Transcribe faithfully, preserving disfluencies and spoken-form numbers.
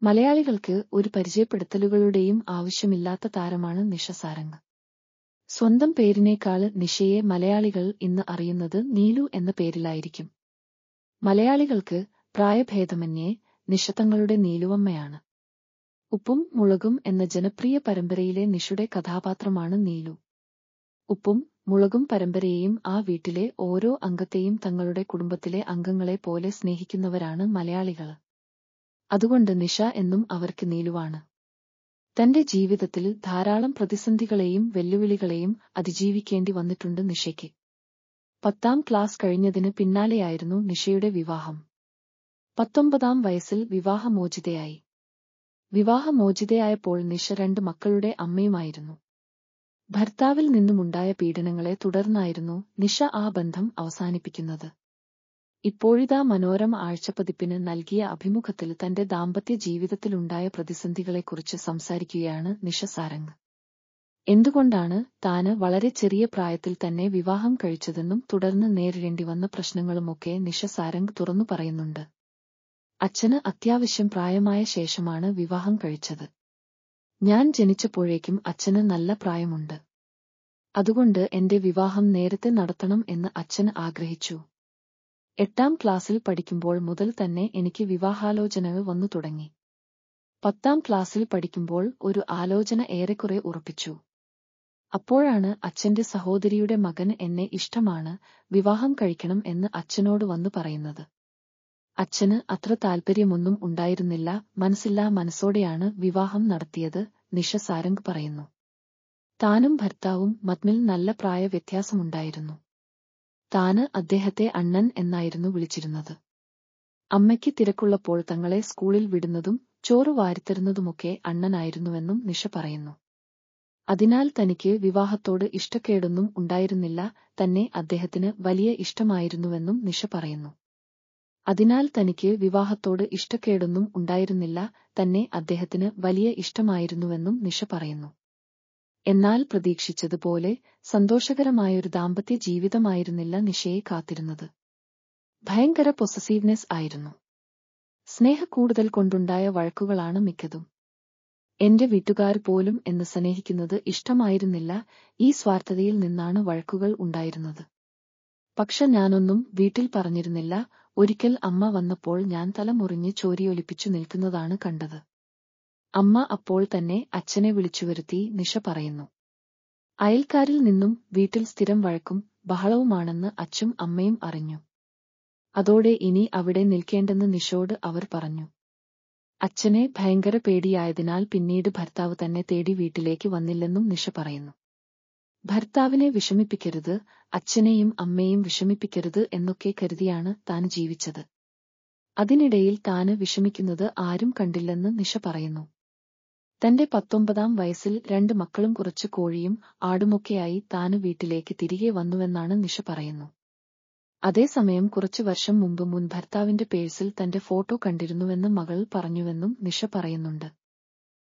മലയാളികൾക്ക് ഒരു പരിചയപ്പെടുത്തലുകളുടെയും ആവശ്യമില്ലാത്ത താരമാണ് നിഷ സാരംഗ്. സ്വന്തം പേരിനേക്കാള് നിഷയെ മലയാളികൾ ഇന്ന് അറിയുന്നത് നീലു എന്ന പേരിലായിരിക്കും. മലയാളികൾക്ക് പ്രായഭേദമന്യേ നിഷ തങ്ങളുടെ നീലുവമ്മയാണ്. ഉപ്പും മുളകും എന്ന ജനപ്രിയ പരമ്പരയിലെ നിഷയുടെ കഥാപാത്രമാണ് നീലു. ഉപ്പും മുളകും പരമ്പരയെയും ആ വീട്ടിലെ ഓരോ അംഗത്തെയും തങ്ങളുടെ കുടുംബത്തിലെ അംഗങ്ങളെ പോലെ സ്നേഹിക്കുന്നവരാണ് മലയാളികൾ. അതുകൊണ്ട് നിഷ എന്നും അവർക്ക് നീലുവാണ്. തന്റെ ജീവിതത്തിൽ ധാരാളം പ്രതിസന്ധികളെയും വെല്ലുവിളികളെയും അതിജീവിക്കേണ്ടി വന്നിട്ടുണ്ട് നിഷയ്ക്ക്. പത്താം ക്ലാസ് കഴിഞ്ഞതിന് പിന്നാലെയായിരുന്നു നിഷയുടെ വിവാഹം. പത്തൊമ്പതാം വയസ്സിൽ വിവാഹമോചിതയായി. വിവാഹമോചിതയായപ്പോൾ നിഷ രണ്ട് മക്കളുടെ അമ്മയുമായിരുന്നു. ഭർത്താവിൽ നിന്നുമുണ്ടായ പീഡനങ്ങളെ തുടർന്നായിരുന്നു നിഷ ആ ബന്ധം അവസാനിപ്പിക്കുന്നത്. ഇപ്പോഴിതാ മനോരമ ആഴ്ചപ്പതിപ്പിന് നൽകിയ അഭിമുഖത്തിൽ തന്റെ ദാമ്പത്യ ജീവിതത്തിലുണ്ടായ പ്രതിസന്ധികളെക്കുറിച്ച് സംസാരിക്കുകയാണ് നിഷ സാരംഗ്. എന്തുകൊണ്ടാണ് താന് വളരെ ചെറിയ പ്രായത്തിൽ തന്നെ വിവാഹം കഴിച്ചതെന്നും തുടർന്ന് നേരിടേണ്ടി വന്ന പ്രശ്നങ്ങളുമൊക്കെ നിഷ സാരംഗ് തുറന്നു പറയുന്നുണ്ട്. അച്ഛന് അത്യാവശ്യം പ്രായമായ ശേഷമാണ് വിവാഹം കഴിച്ചത്. ഞാൻ ജനിച്ചപ്പോഴേക്കും അച്ഛന് നല്ല പ്രായമുണ്ട്. അതുകൊണ്ട് എന്റെ വിവാഹം നേരത്തെ നടത്തണം എന്ന് അച്ഛൻ ആഗ്രഹിച്ചു. എട്ടാം ക്ലാസ്സിൽ പഠിക്കുമ്പോൾ മുതൽ തന്നെ എനിക്ക് വിവാഹാലോചനകൾ വന്നു തുടങ്ങി. പത്താം ക്ലാസ്സിൽ പഠിക്കുമ്പോൾ ഒരു ആലോചന ഏറെക്കുറെ ഉറപ്പിച്ചു. അപ്പോഴാണ് അച്ഛന്റെ സഹോദരിയുടെ മകൻ എന്നെ ഇഷ്ടമാണ്, വിവാഹം കഴിക്കണം എന്ന് അച്ഛനോട് വന്നു പറയുന്നത്. അച്ഛന് അത്ര താൽപര്യമൊന്നും ഉണ്ടായിരുന്നില്ല. മനസ്സില്ലാ മനസ്സോടെയാണ് വിവാഹം നടത്തിയത്, നിഷ സാരംഗ് പറയുന്നു. താനും ഭർത്താവും തമ്മിൽ നല്ല പ്രായ വ്യത്യാസമുണ്ടായിരുന്നു. താന് അദ്ദേഹത്തെ അണ്ണൻ എന്നായിരുന്നു വിളിച്ചിരുന്നത്. അമ്മയ്ക്ക് തിരക്കുള്ളപ്പോൾ തങ്ങളെ സ്കൂളിൽ വിടുന്നതും ചോറ് വാരിത്തരുന്നതുമൊക്കെ അണ്ണനായിരുന്നുവെന്നും നിഷ പറയുന്നു. അതിനാൽ തനിക്ക് വിവാഹത്തോട് ഇഷ്ടക്കേടൊന്നും ഉണ്ടായിരുന്നില്ല, തന്നെ അദ്ദേഹത്തിന് വലിയ ഇഷ്ടമായിരുന്നുവെന്നും നിഷ പറയുന്നു. അതിനാൽ തനിക്ക് വിവാഹത്തോട് ഇഷ്ടക്കേടൊന്നും ഉണ്ടായിരുന്നില്ല, തന്നെ അദ്ദേഹത്തിന് വലിയ ഇഷ്ടമായിരുന്നുവെന്നും നിഷ പറയുന്നു. എന്നാൽ പ്രതീക്ഷിച്ചതുപോലെ സന്തോഷകരമായൊരു ദാമ്പത്യ ജീവിതമായിരുന്നില്ല നിഷയെ കാത്തിരുന്നത്. ഭയങ്കര പൊസസീവ്നെസ് ആയിരുന്നു. സ്നേഹക്കൂടുതൽ കൊണ്ടുണ്ടായ വഴക്കുകളാണ് മിക്കതും. എന്റെ വീട്ടുകാർ പോലും എന്നെ സ്നേഹിക്കുന്നത് ഇഷ്ടമായിരുന്നില്ല. ഈ സ്വാർത്ഥതയിൽ നിന്നാണ് വഴക്കുകൾ ഉണ്ടായിരുന്നത്. പക്ഷെ ഞാനൊന്നും വീട്ടിൽ പറഞ്ഞിരുന്നില്ല. ഒരിക്കൽ അമ്മ വന്നപ്പോൾ ഞാൻ തല മുറിഞ്ഞ് ചോരിയൊലിപ്പിച്ചു നിൽക്കുന്നതാണ് കണ്ടത്. അമ്മ അപ്പോൾ തന്നെ അച്ഛനെ വിളിച്ചുവരുത്തി, നിഷ പറയുന്നു. അയൽക്കാരിൽ നിന്നും വീട്ടിൽ സ്ഥിരം വഴക്കും ബഹളവുമാണെന്ന് അച്ഛനും അമ്മയും അറിഞ്ഞു. അതോടെ ഇനി അവിടെ നിൽക്കേണ്ടെന്ന് നിഷയോട് അവർ പറഞ്ഞു. അച്ഛനെ ഭയങ്കര പേടിയായതിനാൽ പിന്നീട് ഭർത്താവ് തന്നെ തേടി വീട്ടിലേക്ക് വന്നില്ലെന്നും നിഷ പറയുന്നു. ഭർത്താവിനെ വിഷമിപ്പിക്കരുത്, അച്ഛനെയും അമ്മയെയും വിഷമിപ്പിക്കരുത് എന്നൊക്കെ കരുതിയാണ് താൻ ജീവിച്ചത്. അതിനിടയിൽ താന് വിഷമിക്കുന്നത് ആരും കണ്ടില്ലെന്ന് നിഷ പറയുന്നു. തന്റെ പത്തൊമ്പതാം വയസ്സിൽ രണ്ട് മക്കളും കുറച്ച് കോഴിയും ആടുമൊക്കെയായി താന് വീട്ടിലേക്ക് തിരികെ വന്നുവെന്നാണ് നിഷ പറയുന്നു. അതേസമയം കുറച്ചു വർഷം മുമ്പ് മുൻ ഭർത്താവിന്റെ പേഴ്സിൽ തന്റെ ഫോട്ടോ കണ്ടിരുന്നുവെന്ന് മകൾ പറഞ്ഞുവെന്നും നിഷ പറയുന്നുണ്ട്.